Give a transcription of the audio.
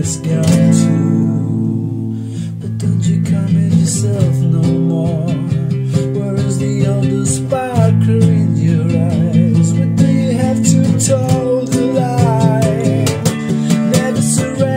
is gone too. But don't you come in yourself no more. Where is the older sparkle in your eyes? When do you have to toe the line? Never surrender.